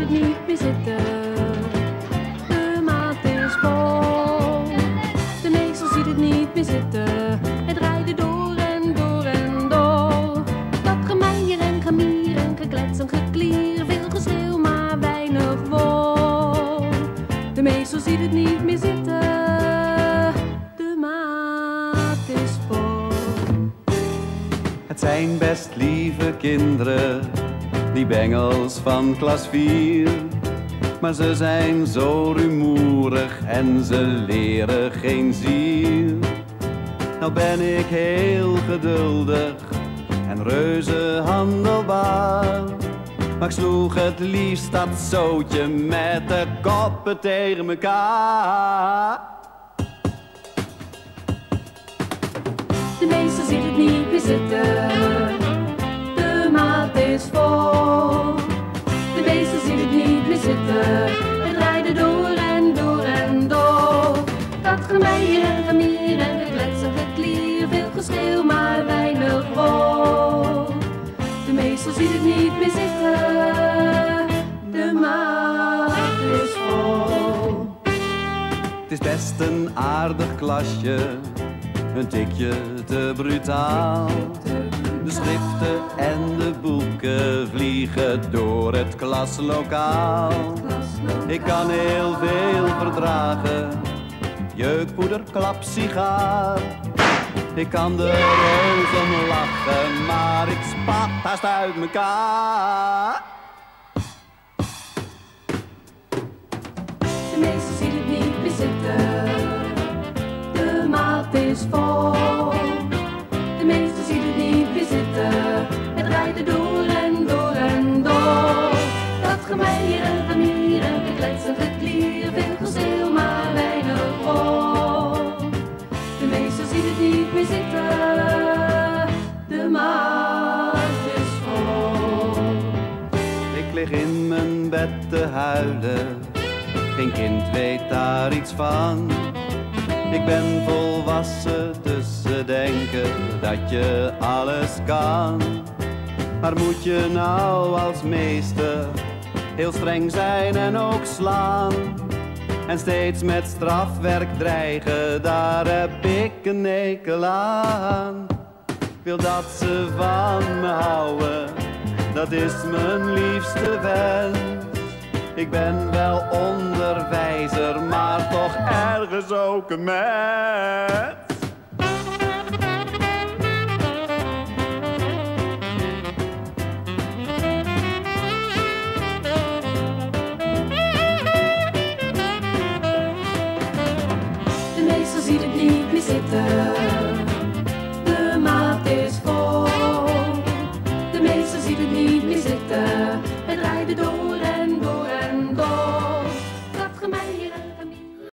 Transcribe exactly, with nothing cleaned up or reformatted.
het niet meer zitten. De maat is vol. De meester ziet het niet meer zitten. Het rijdt door en door en door. Dat gemeier en gemier en geklets en geklier. Veel geschreeuw, maar weinig wol. De meester ziet het niet meer zitten. De maat is vol. Het zijn best lieve kinderen, die bengels van klas vier. Maar ze zijn zo rumoerig en ze leren geen zier. Nou ben ik heel geduldig en reuze handelbaar. Maar ik sloeg het liefst dat zootje met de koppen tegen mekaar. De meester ziet het niet meer zitten. De maat is vol. De meester ziet het niet meer zitten. Het rijdt door en door en door. Dat gemeier en gemier en geklets en geklier. Veel geschreeuw, maar weinig wol. De meester ziet het niet meer zitten. De maat is vol. Het is best een aardig klasje, een tikje te brutaal. De schriften en de boeken vliegen door het klaslokaal. Ik kan heel veel verdragen, jeukpoeder, klap, sigaar. Ik kan de reuzen lachen, maar ik spat haast uit mekaar. De meester ziet het niet meer zitten. De maat is vol. De meester ziet het niet meer zitten. Het rijdt door en door en door. Dat gemeier en gemier en geklets en geklier. Veel geschreeuw, maar weinig wol. De meester ziet het niet meer zitten. De maat is vol. Ik lig in mijn bed te huilen, geen kind weet daar iets van. Ik ben volwassen, dus ze denken dat je alles kan. Maar moet je nou als meester heel streng zijn en ook slaan? En steeds met strafwerk dreigen, daar heb ik een hekel aan. Ik wil dat ze van me houden, dat is mijn liefste wens. Ik ben wel onderwijzer, maar toch ergens ook een mens.